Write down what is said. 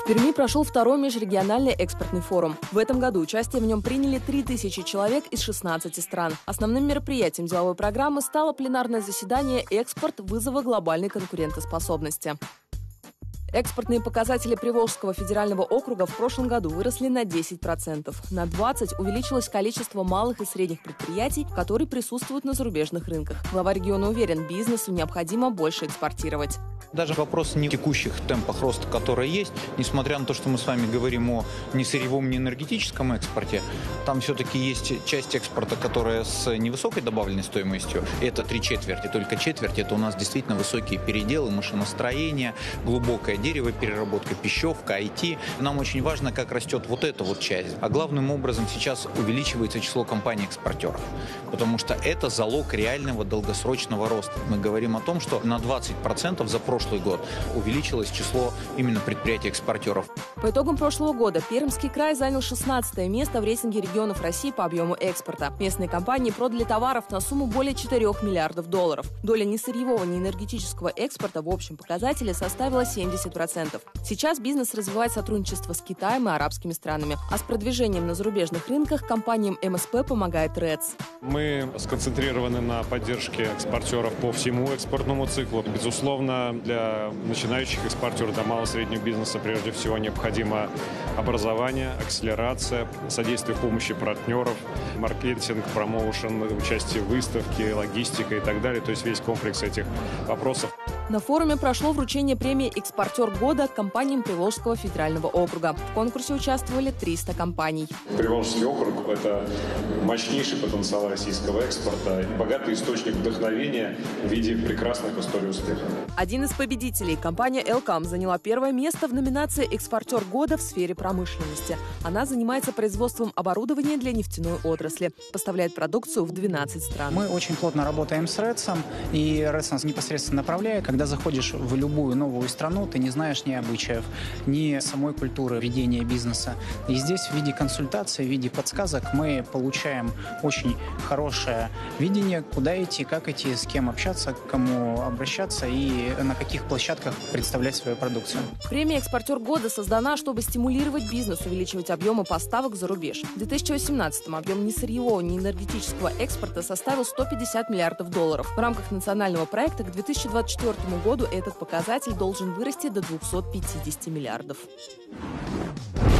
Перми прошел второй межрегиональный экспортный форум. В этом году участие в нем приняли 3000 человек из 16 стран. Основным мероприятием деловой программы стало пленарное заседание «Экспорт. Вызовы глобальной конкурентоспособности». Экспортные показатели Приволжского федерального округа в прошлом году выросли на 10%. На 20% увеличилось количество малых и средних предприятий, которые присутствуют на зарубежных рынках. Глава региона уверен, бизнесу необходимо больше экспортировать. Даже вопрос не в текущих темпах роста, которые есть, несмотря на то, что мы с вами говорим о не сырьевом, не энергетическом экспорте, там все-таки есть часть экспорта, которая с невысокой добавленной стоимостью, это 3/4, только четверть, это у нас действительно высокие переделы, машиностроение, глубокая деревопереработка, пищевка, IT. Нам очень важно, как растет вот эта вот часть. А главным образом сейчас увеличивается число компаний-экспортеров, потому что это залог реального долгосрочного роста. Мы говорим о том, что на 20% за прошлый год увеличилось число именно предприятий-экспортеров. По итогам прошлого года Пермский край занял 16 место в рейтинге регионов России по объему экспорта. Местные компании продали товаров на сумму более 4 миллиардов долларов. Доля несырьевого, неэнергетического экспорта в общем показателе составила 70%. Сейчас бизнес развивает сотрудничество с Китаем и арабскими странами. А с продвижением на зарубежных рынках компаниям МСП помогает РЭЦ. Мы сконцентрированы на поддержке экспортеров по всему экспортному циклу. Безусловно, для начинающих экспортеров, для малого и среднего бизнеса прежде всего необходимо образование, акселерация, содействие помощи партнеров, маркетинг, промоушен, участие в выставке, логистика и так далее. То есть весь комплекс этих вопросов. На форуме прошло вручение премии «Экспортер года» компаниям Приволжского федерального округа. В конкурсе участвовали 300 компаний. Приволжский округ – это мощнейший потенциал российского экспорта и богатый источник вдохновения в виде прекрасных историй успеха. Один из победителей, компания «Элкам», заняла первое место в номинации «Экспортер года» в сфере промышленности. Она занимается производством оборудования для нефтяной отрасли. Поставляет продукцию в 12 стран. Мы очень плотно работаем с РЭЦом, и РЭЦ нас непосредственно направляет. Когда заходишь в любую новую страну, ты не знаешь ни обычаев, ни самой культуры ведения бизнеса. И здесь в виде консультации, в виде подсказок мы получаем очень хорошее видение, куда идти, как идти, с кем общаться, к кому обращаться и на каких площадках представлять свою продукцию. Премия «Экспортер года» создана, чтобы стимулировать бизнес, увеличивать объемы поставок за рубеж. В 2018-м объем несырьевого, неэнергетического экспорта составил 150 миллиардов долларов. В рамках национального проекта к 2024 году этот показатель должен вырасти до 250 миллиардов.